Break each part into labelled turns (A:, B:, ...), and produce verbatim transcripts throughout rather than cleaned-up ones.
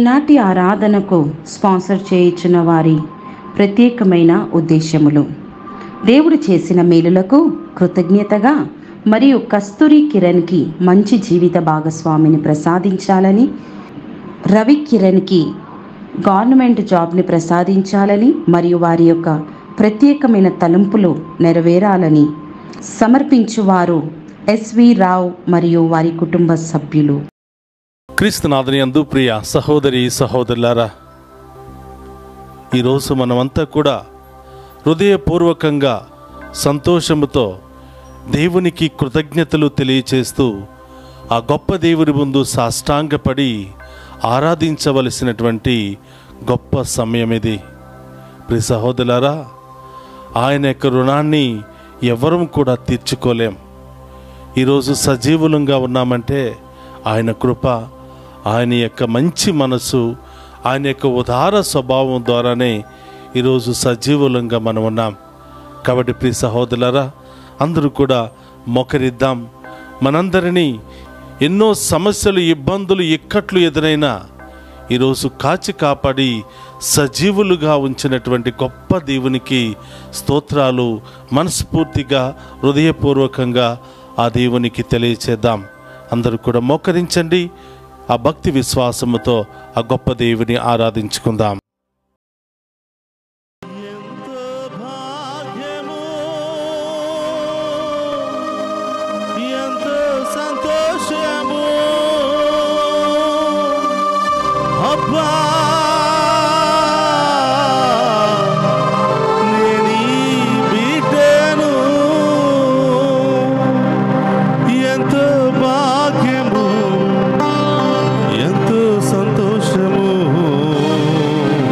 A: ఈనాటి ఆరాధనకు స్పాన్సర్ చేయించిన వారి ప్రత్యేకమైన ఉద్దేశములు: దేవుడు చేసిన మేలులకు కృతజ్ఞతగా మరియు కస్తూరి కిరణ్కి మంచి జీవిత భాగస్వామిని ప్రసాదించాలని, రవి కిరణ్కి గవర్నమెంట్ జాబ్ని ప్రసాదించాలని మరియు వారి యొక్క ప్రత్యేకమైన తలంపులు నెరవేరాలని సమర్పించువారు ఎస్వి రావు మరియు వారి కుటుంబ సభ్యులు.
B: క్రీస్తునాథుని యందు ప్రియ సహోదరి సహోదరులారా, ఈరోజు మనమంతా కూడా హృదయపూర్వకంగా సంతోషముతో దేవునికి కృతజ్ఞతలు తెలియచేస్తూ ఆ గొప్ప దేవుని ముందు సాష్టాంగపడి ఆరాధించవలసినటువంటి గొప్ప సమయం ఇది. ప్రియ సహోదరులారా, ఆయన యొక్క రుణాన్ని ఎవరూ కూడా తీర్చుకోలేం. ఈరోజు సజీవులంగా ఉన్నామంటే ఆయన కృప, ఆయన యొక్క మంచి మనసు, ఆయన యొక్క ఉదార స్వభావం ద్వారానే ఈరోజు సజీవులంగా మనం ఉన్నాం. కాబట్టి ప్రియ సహోదరులారా, అందరూ కూడా మొకరిద్దాం. మనందరినీ ఎన్నో సమస్యలు, ఇబ్బందులు, ఇక్కట్లు ఎదురైనా ఈరోజు కాచి కాపాడి సజీవులుగా ఉంచినటువంటి గొప్ప దేవునికి స్తోత్రాలు మనస్ఫూర్తిగా హృదయపూర్వకంగా ఆ దేవునికి తెలియచేద్దాం. అందరూ కూడా మోకరించండి. ఆ భక్తి విశ్వాసముతో ఆ గొప్ప దేవుని ఆరాధించుకుందాం.
C: ఎంతో సంతోషము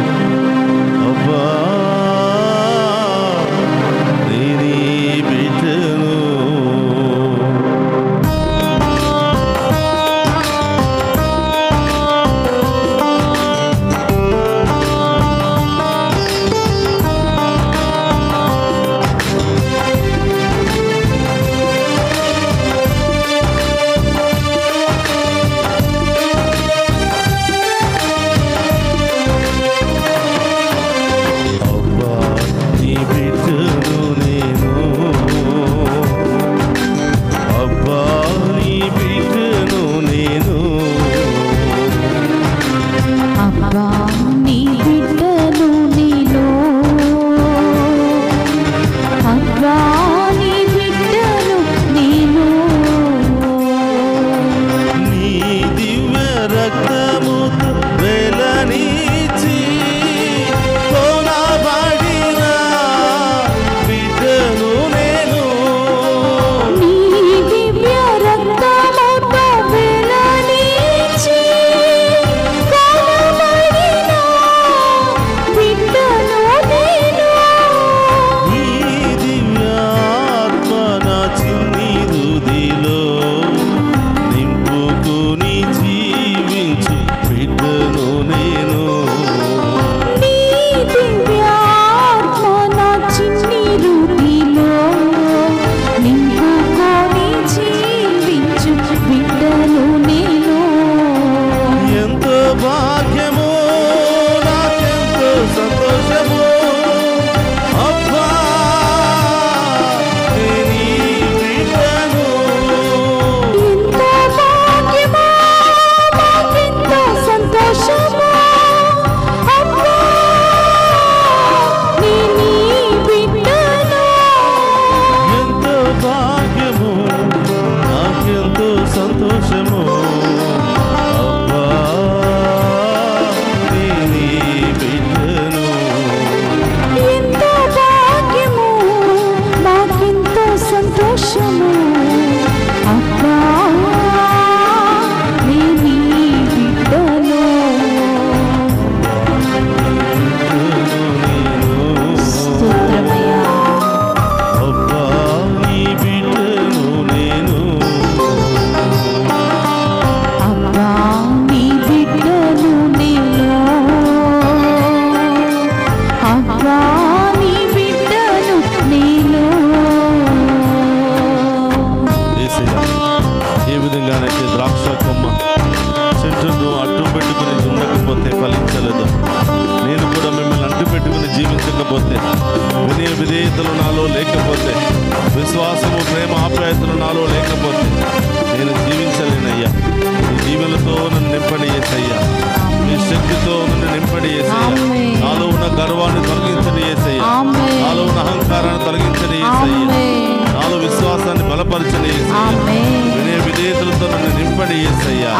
B: లేకపోతే, వినయ విధేయతలు నాలో లేకపోతే, విశ్వాసము ప్రేమ ఆప్యాయతలు నాలో లేకపోతే నేను జీవించలేనయ్యా. నీ దీవెనలతో నన్ను నింపడి యేసయ్యా, నీ శక్తితో నన్ను నింపడి యేసయ్యా. నాలో ఉన్న గర్వాన్ని తొలగించడి యేసయ్యా, నాలో ఉన్న అహంకారాన్ని తొలగించడి యేసయ్యా, నాలో విశ్వాసాన్ని బలపరచని యేసయ్యా, వినయ విధేయతలతో నన్ను నింపడి యేసయ్యా.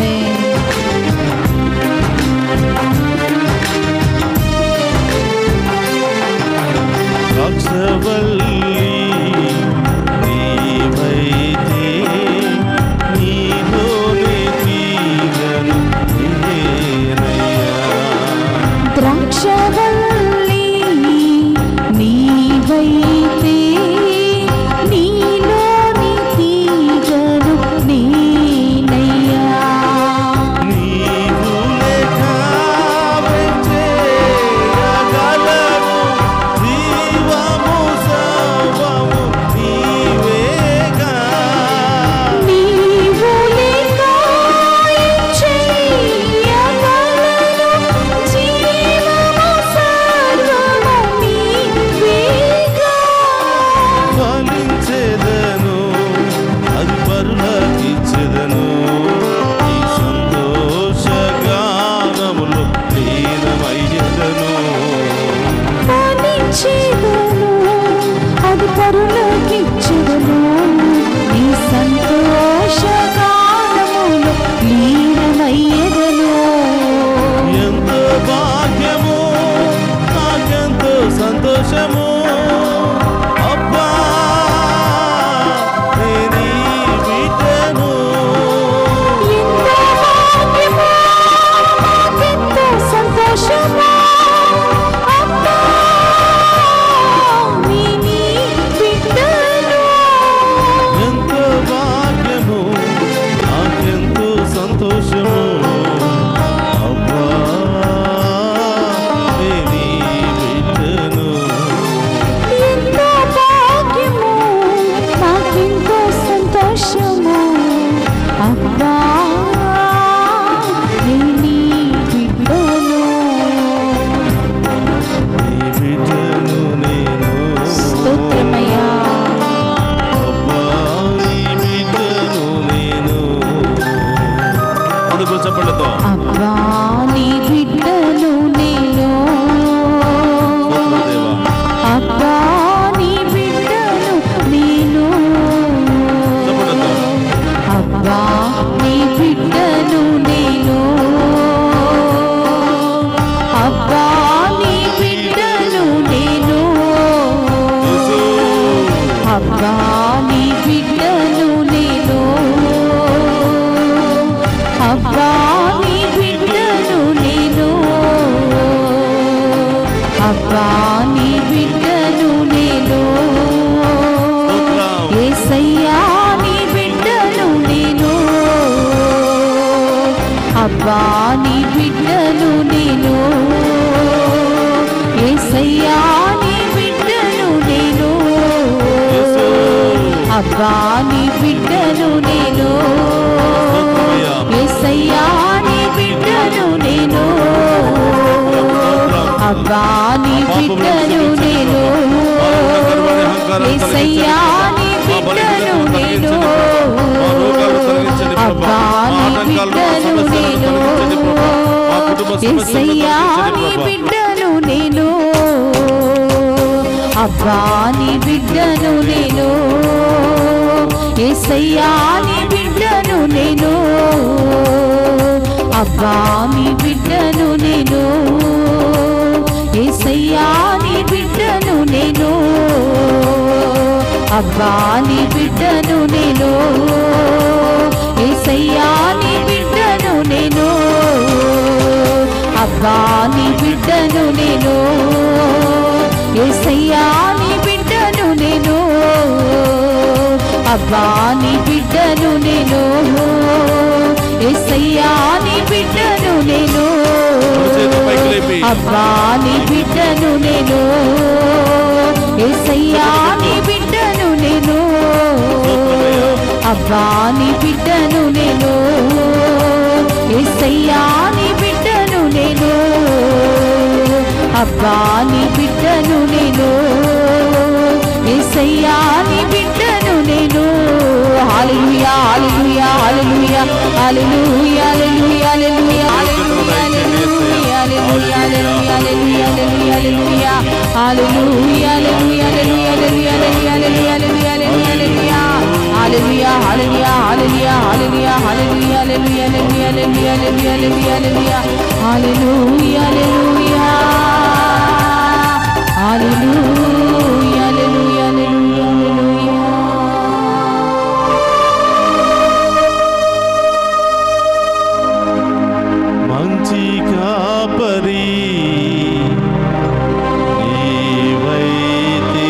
B: ద్రాక్షవల్లి నీవైతే నీలోనే తీగను నేనయ్యా.
A: ద్రాక్షవల్లి నీవైతే నీలోని తీగను నేనయ్యా.
B: నీవు లేక వెంచేయగలను, జీవము సర్వము నీవేగా.
A: నీవు లేక చేయగలను, జీవము సర్వము నీవేగా.
B: ఫలించెదను, అది పరులకిచ్చెదను, ఈ సంతోషగానములో లీనమయ్యెదను.
A: ఫలించెదను, అది పరులకిచ్చెదను, నీ సంతోషగానములో లీనమయ్యెదను.
B: ఎంతో భాగ్యము, నాకెంతో సంతోషము, అబ్బా నేనీ బిడ్డను.
A: ఎంతో భాగ్యము, నాకెంతో సంతోషము, అబ్బా నీ నీ బిడ్డను.
B: ఎంతో భాగ్యము, నాకెంతో సంతోషము, అబ్బా నేనీ బిడ్డను.
A: ఎంతో భాగ్యము, నాకెంతో సంతోషము, అబ్బా నీ నీ బిడ్డను.
B: నీ బిడ్డను నేను,
A: స్తోత్రమయ్యా.
B: అబ్బా నీ బిడ్డను నేను. అందుకు చెప్పండితో
A: అబ్బా నీ బిడ్డను నేను,
B: దేవా.
A: అబ్బా నీ బిడ్డను నేను,
B: చెప్పండితో
A: అబ్బా నీ బిడ్డను నేను, అబ్బా నీ బిడ్డను నేను,
B: యేసు.
A: అబ్బా నీ బిడ్డను నేను, అబ్బా నీ బిడ్డను నేను, అబ్బా నీ బిడ్డను నేను,
B: స్తోత్రం.
A: యేసయ్యా నీ బిడ్డను నేను, అబ్బా నీ బిడ్డను నేను, యేసయ్యా నీ బిడ్డను నేను,
B: యేసు.
A: అబ్బా నీ బిడ్డను నేను,
B: స్తోత్రమయ్యా.
A: యేసయ్యా నీ బిడ్డను నేను, అబ్బా నీ బిడ్డను నేను, యేసయ్యా నీ బిడ్డను నేను, అబ్బా నీ బిడ్డను నేను, యేసయ్యా నీ బిడ్డను నేను, అబ్బా నీ బిడ్డను నేను, యేసయ్యా నీ బిడ్డను నేను, అబ్బా నీ బిడ్డను నేను, యేసయ్యా నీ బిడ్డను నేను, అబ్బా నీ బిడ్డను నేను, యేసయ్యా నీ బిడ్డను నేను, అబ్బా నీ బిడ్డను నేను, యేసయ్యా నీ బిడ్డను నేను, అబ్బా నీ బిడ్డను నేను, యేసయ్యా నీ బిడ్డను నేను, అబ్బా నీ బిడ్డను నేను, యేసయ్యా నీ బిడ్డను నేను, అబ్బా నీ బిడ్డను నేను, యేసయ్యా నీ బిడ్డను నేను, అబ్బా నీ బిడ్డను నేను, యేసయ్యా నీ బిడ్డను నేను. హల్లెలూయా హల్లెలూయా హల్లెలూయా హల్లెలూయా హల్లెలూయా హల్లెలూయా హల్లెలూయా హల్లెలూయా హల్లెలూయా హల్లెలూయా హల్లెలూయా హల్లెలూయా
B: మంచి కాపరి నీవైతే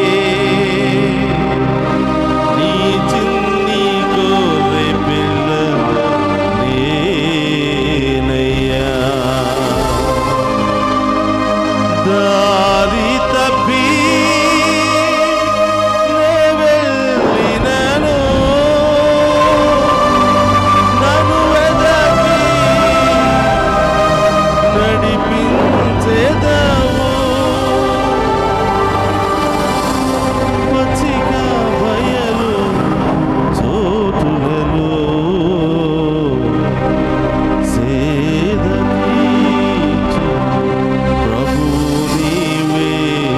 B: నీ చిన్ని గొర్రె పిల్ల నేనయ్యా. దారి తప్పి నే వెళ్ళినను నన్ను వెదకి నడిపించేదావు. పచ్చిక బయలు చోటులలో సేదతీర్చు ప్రభు నీవే.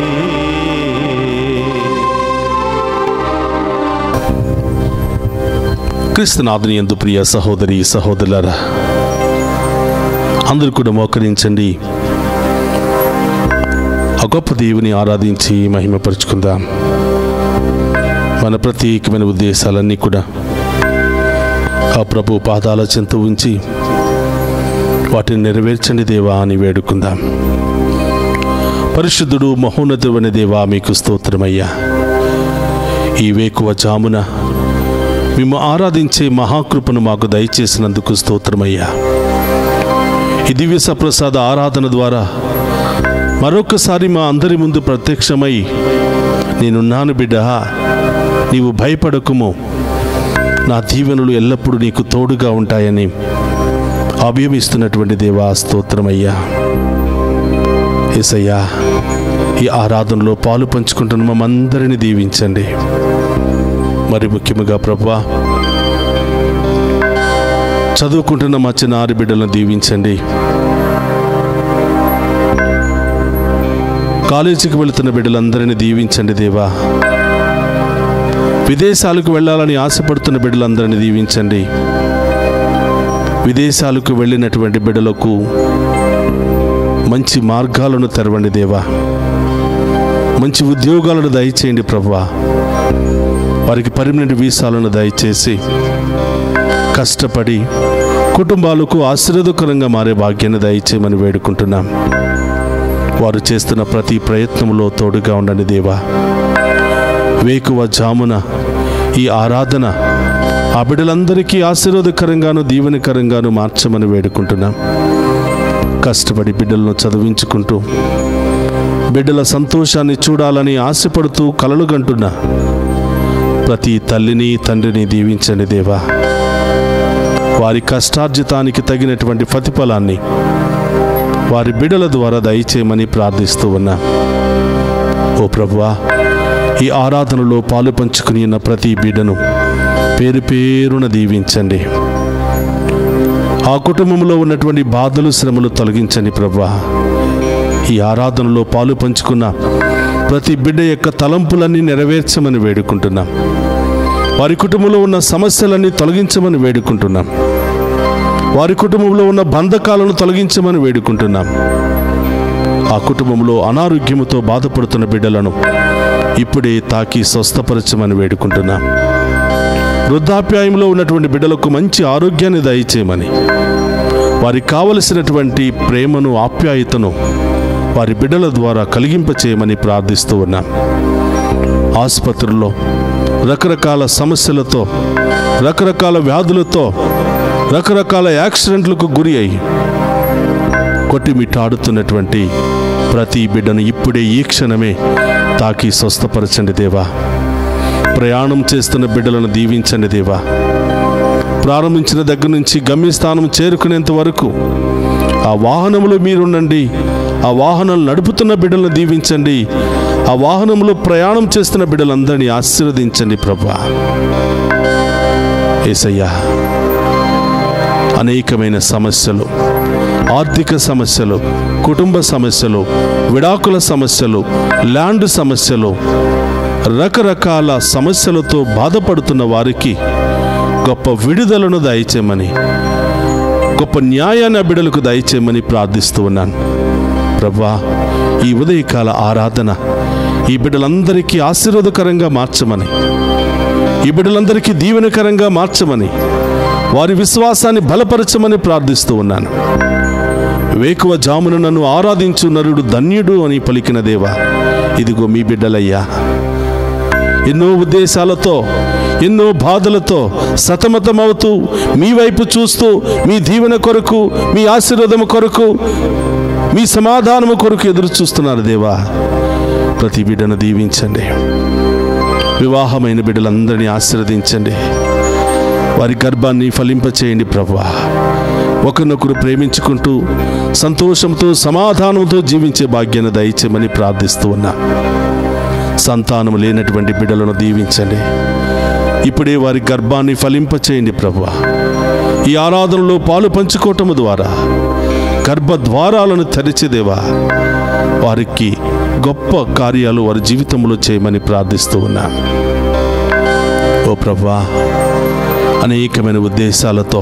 B: క్రీస్తునాథుని యందు ప్రియ సహోదరి సహోదరులారా, అందరూ కూడా మోకరించండి. ఆ గొప్ప దేవుని ఆరాధించి మహిమపరుచుకుందాం. మన ప్రత్యేకమైన ఉద్దేశాలన్నీ కూడా ఆ ప్రభు పాదాల చెంత ఉంచి వాటిని నెరవేర్చండి దేవా అని వేడుకుందాం. పరిశుద్ధుడు మహోన్నతుడు అనే దేవా మీకు స్తోత్రమయ్యా. ఈ వేకువ జామున మేము ఆరాధించే మహాకృపను మాకు దయచేసినందుకు స్తోత్రమయ్యా. ఈ దివ్య సప్రసాద ఆరాధన ద్వారా మరొకసారి మా అందరి ముందు ప్రత్యక్షమై నేనున్నాను బిడ్డ, నీవు భయపడకుము, నా దీవెనలు ఎల్లప్పుడూ నీకు తోడుగా ఉంటాయని అభయమిస్తున్నటువంటి దేవా స్తోత్రమయ్యా. యేసయ్యా, ఈ ఆరాధనలో పాలు పంచుకుంటున్న మమ్మందరినీ దీవించండి. మరి ముఖ్యముగా ప్రభువా, చదువుకుంటున్న మా చిన్న ఆరు బిడ్డలను దీవించండి. కాలేజీకి వెళుతున్న బిడ్డలందరినీ దీవించండి దేవా. విదేశాలకు వెళ్ళాలని ఆశపడుతున్న బిడ్డలందరినీ దీవించండి. విదేశాలకు వెళ్ళినటువంటి బిడ్డలకు మంచి మార్గాలను తెరవండి దేవా. మంచి ఉద్యోగాలను దయచేయండి ప్రభువా. వారికి పర్మనెంట్ వీసాలను దయచేసి కష్టపడి కుటుంబాలకు ఆశీర్వాదకరంగా మారే భాగ్యాన్ని దయచేయమని వేడుకుంటున్నాం. వారు చేస్తున్న ప్రతి ప్రయత్నంలో తోడుగా ఉండండి దేవా. వేకువ జామున ఈ ఆరాధన ఆ బిడ్డలందరికీ ఆశీర్వాదకరంగాను దీవెనకరంగాను మార్చమని వేడుకుంటున్నాం. కష్టపడి బిడ్డలను చదివించుకుంటూ బిడ్డల సంతోషాన్ని చూడాలని ఆశపడుతూ కలలు గంటున్న ప్రతి తల్లిని తండ్రిని దీవించండి దేవా. వారి కష్టార్జితానికి తగినటువంటి ప్రతిఫలాన్ని వారి బిడ్డల ద్వారా దయచేయమని ప్రార్థిస్తూ ఉన్నా. ఓ ప్రభువా, ఈ ఆరాధనలో పాలు పంచుకుని ఉన్న ప్రతి బిడ్డను పేరు పేరున దీవించండి. ఆ కుటుంబంలో ఉన్నటువంటి బాధలు శ్రమలు తొలగించండి ప్రభువా. ఈ ఆరాధనలో పాలు పంచుకున్న ప్రతి బిడ్డ యొక్క తలంపులన్నీ నెరవేర్చమని వేడుకుంటున్నాం. వారి కుటుంబంలో ఉన్న సమస్యలన్నీ తొలగించమని వేడుకుంటున్నాం. వారి కుటుంబంలో ఉన్న బంధకాలను తొలగించమని వేడుకుంటున్నాం. ఆ కుటుంబంలో అనారోగ్యముతో బాధపడుతున్న బిడ్డలను ఇప్పుడే తాకి స్వస్థపరచమని వేడుకుంటున్నాం. వృద్ధాప్యాయంలో ఉన్నటువంటి బిడ్డలకు మంచి ఆరోగ్యాన్ని దయచేయమని, వారికి కావలసినటువంటి ప్రేమను ఆప్యాయతను వారి బిడ్డల ద్వారా కలిగింపచేయమని ప్రార్థిస్తూ ఉన్నాం. ఆసుపత్రుల్లో రకరకాల సమస్యలతో, రకరకాల వ్యాధులతో, రకరకాల యాక్సిడెంట్లకు గురి అయి కొట్టిమిట్టాడుతున్నటువంటి ప్రతి బిడ్డను ఇప్పుడే ఈ క్షణమే తాకి స్వస్థపరచండి దేవా. ప్రయాణం చేస్తున్న బిడ్డలను దీవించండి దేవా. ప్రారంభించిన దగ్గర నుంచి గమ్యస్థానం చేరుకునేంత వరకు ఆ వాహనంలో మీరుండండి, ఆ వాహనాలు నడుపుతున్న బిడ్డలను దీవించండి. ఆ వాహనంలో ప్రయాణం చేస్తున్న బిడ్డలందరినీ ఆశీర్వదించండి ప్రభా. యేసయ్యా, అనేకమైన సమస్యలు, ఆర్థిక సమస్యలు, కుటుంబ సమస్యలు, విడాకుల సమస్యలు, ల్యాండ్ సమస్యలు, రకరకాల సమస్యలతో బాధపడుతున్న వారికి గొప్ప విడుదలను దయచేయమని, గొప్ప న్యాయాన్ని బిడ్డలకు దయచేయమని ప్రార్థిస్తూ ఉన్నాను ప్రభా. ఈ ఉదయకాల ఆరాధన ఈ బిడ్డలందరికీ ఆశీర్వాదకరంగా మార్చమని, ఈ బిడ్డలందరికీ దీవెనకరంగా మార్చమని, వారి విశ్వాసాన్ని బలపరచమని ప్రార్థిస్తూ ఉన్నాను. వేకువ జామున నన్ను ఆరాధించు నరుడు ధన్యుడు అని పలికిన దేవా, ఇదిగో మీ బిడ్డలయ్యా, ఎన్నో ఉద్దేశాలతో, ఎన్నో బాధలతో సతమతమవుతూ మీ వైపు చూస్తూ మీ దీవెన కొరకు, మీ ఆశీర్వాదము కొరకు, మీ సమాధానము కొరకు ఎదురు చూస్తున్నారు దేవా. ప్రతి బిడ్డను దీవించండి. వివాహమైన బిడ్డలందరినీ ఆశీర్వదించండి. వారి గర్భాన్ని ఫలింపచేయండి ప్రభువా. ఒకరినొకరు ప్రేమించుకుంటూ సంతోషంతో సమాధానంతో జీవించే భాగ్యాన్ని దయచేయమని ప్రార్థిస్తూ ఉన్నా. సంతానం లేనటువంటి బిడ్డలను దీవించండి. ఇప్పుడే వారి గర్భాన్ని ఫలింపచేయండి ప్రభువా. ఈ ఆరాధనలో పాలు పంచుకోవటము ద్వారా గర్భ ద్వారాలను తెరిచేదేవా, వారికి గొప్ప కార్యాలు వారి జీవితంలో చేయమని ప్రార్థిస్తూ ఉన్నా. ఓ ప్రభువా, అనేకమైన ఉద్దేశాలతో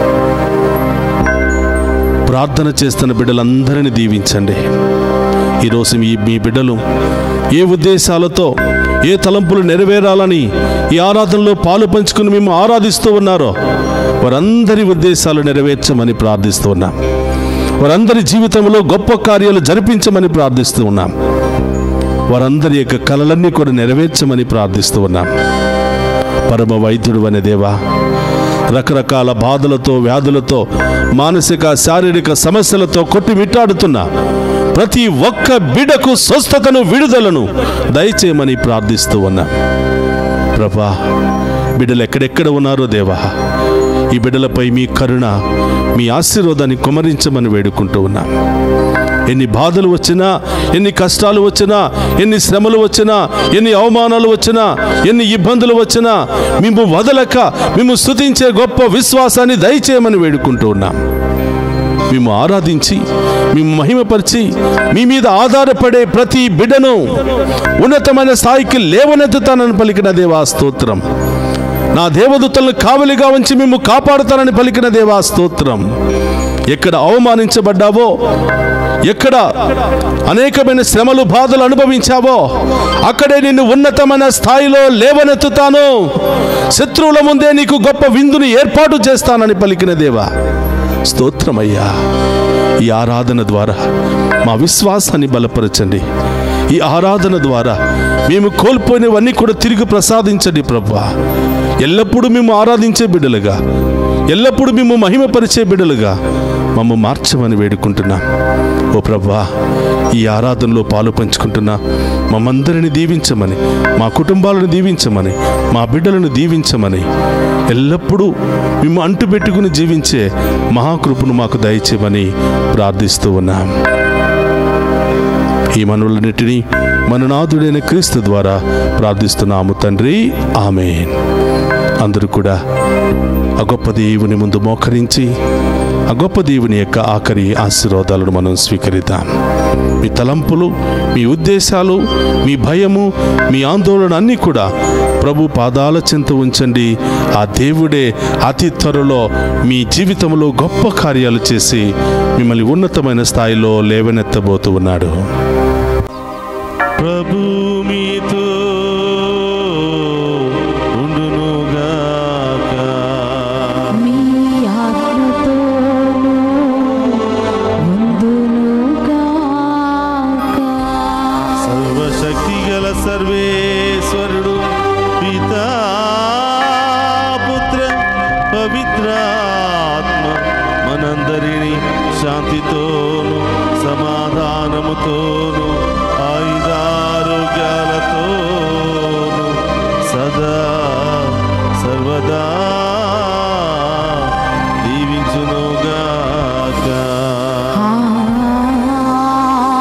B: ప్రార్థన చేస్తున్న బిడ్డలందరినీ దీవించండి. ఈరోజు మీ మీ బిడ్డలు ఏ ఉద్దేశాలతో, ఏ తలంపులు నెరవేరాలని ఈ ఆరాధనలో పాలు పంచుకుని మేము ఆరాధిస్తూ ఉన్నారో వారందరి ఉద్దేశాలు నెరవేర్చమని ప్రార్థిస్తూ ఉన్నాం. వారందరి జీవితంలో గొప్ప కార్యాలు జరిపించమని ప్రార్థిస్తూ ఉన్నాం. వారందరి యొక్క కలలన్నీ కూడా నెరవేర్చమని ప్రార్థిస్తూ ఉన్నాం. పరమ వైద్యుడు అనే దేవా, రకరకాల బాధలతో, వ్యాధులతో, మానసిక శారీరక సమస్యలతో కొట్టిమిట్టాడుతున్న ప్రతి ఒక్క బిడ్డకు స్వస్థతను, విడుదలను దయచేయమని ప్రార్థిస్తూ ఉన్నా ప్రభా. బిడ్డలు ఎక్కడెక్కడ ఉన్నారో దేవా, ఈ బిడ్డలపై మీ కరుణ, మీ ఆశీర్వాదాన్ని కుమరించమని వేడుకుంటూ ఉన్నా. ఎన్ని బాధలు వచ్చినా, ఎన్ని కష్టాలు వచ్చినా, ఎన్ని శ్రమలు వచ్చినా, ఎన్ని అవమానాలు వచ్చినా, ఎన్ని ఇబ్బందులు వచ్చినా మేము వదలక మేము స్తుతించే గొప్ప విశ్వాసాన్ని దయచేయమని వేడుకుంటూ ఉన్నాం. మేము ఆరాధించి, మేము మహిమపరిచి, మీ మీద ఆధారపడే ప్రతి బిడ్డను ఉన్నతమైన స్థాయికి లేవనెత్తుతానని పలికిన దేవా స్తోత్రం. నా దేవదూతలను కావలిగా ఉంచి మేము కాపాడుతానని పలికిన దేవా స్తోత్రం. ఎక్కడ అవమానించబడ్డావో, ఎక్కడ అనేకమైన శ్రమలు, బాధలు అనుభవించావో అక్కడే నిన్ను ఉన్నతమైన స్థాయిలో లేవనెత్తుతాను. శత్రువుల ముందే నీకు గొప్ప విందుని ఏర్పాటు చేస్తానని పలికిన దేవా స్తోత్రమయ్యా. ఈ ఆరాధన ద్వారా మా విశ్వాసాన్ని బలపరచండి. ఈ ఆరాధన ద్వారా మేము కోల్పోయినవన్నీ కూడా తిరిగి ప్రసాదించండి ప్రభువా. ఎల్లప్పుడూ మేము ఆరాధించే బిడ్డలుగా, ఎల్లప్పుడూ మేము మహిమపరిచే బిడ్డలుగా మమ్మ మార్చమని వేడుకుంటున్నా. ఓ ప్రభువా, ఈ ఆరాధనలో పాలు పంచుకుంటున్నా మమ్మందరిని దీవించమని, మా కుటుంబాలను దీవించమని, మా బిడ్డలను దీవించమని, ఎల్లప్పుడూ మేము అంటుపెట్టుకుని జీవించే మహాకృపను మాకు దయచేయమని ప్రార్థిస్తూ ఉన్నాం. ఈ మనవులన్నిటినీ మన నాథుడైన క్రీస్తు ద్వారా ప్రార్థిస్తున్నాము తండ్రి, ఆమేన్. అందరూ కూడా ఆ గొప్ప దేవుని ముందు మోకరించి ఆ గొప్ప దేవుని యొక్క ఆఖరి ఆశీర్వాదాలను మనం స్వీకరిద్దాం. మీ తలంపులు, మీ ఉద్దేశాలు, మీ భయము, మీ ఆందోళన అన్నీ కూడా ప్రభు పాదాల చెంత ఉంచండి. ఆ దేవుడే అతి త్వరలో మీ జీవితంలో గొప్ప కార్యాలు చేసి మిమ్మల్ని ఉన్నతమైన స్థాయిలో లేవనెత్తబోతూ ఉన్నాడు. ప్రభు మీతో ఉండునుగాక,
A: మీ ఆత్మతోను ఉండునుగాక.
B: సర్వశక్తి గల సర్వేశ్వరుడు పితా, పుత్ర, పవిత్రాత్మ మనందరినీ శాంతితోను, సమాధానముతోను, ఆయుధారోగ్యాలతోను సదా సర్వదా దీవించునుగాక.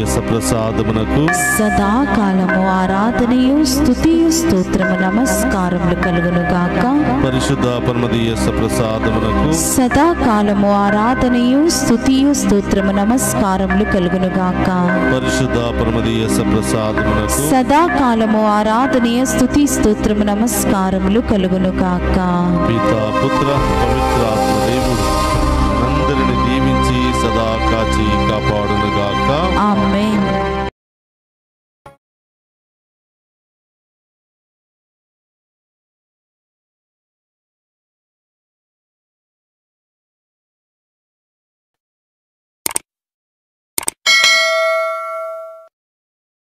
B: సప్రసాదమునకు
A: సదాకాలము ఆరాధనయు స్తుతియు స్తోత్రము నమస్కారములు కలుగును గాక.
B: పరిశుద్ధ పరమదీయ సప్రసాదమునకు
A: సదాకాలము ఆరాధనయు స్తుతియు స్తోత్రము నమస్కారములు కలుగును గాక.
B: పరిశుద్ధ పరమదీయ సప్రసాదమునకు
A: సదాకాలము ఆరాధనీయ స్తుతి స్తోత్రము నమస్కారములు కలుగును గాక.
B: పితా పుత్ర పవిత్ర ఆత్మ దేవుడు అందరిని దీవించి సదా కాచి కాపాడు.